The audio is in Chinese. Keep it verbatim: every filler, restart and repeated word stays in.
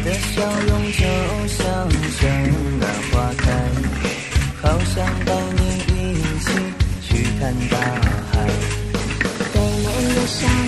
的笑容就像生了花开，好想带你一起去看大海。 对面的小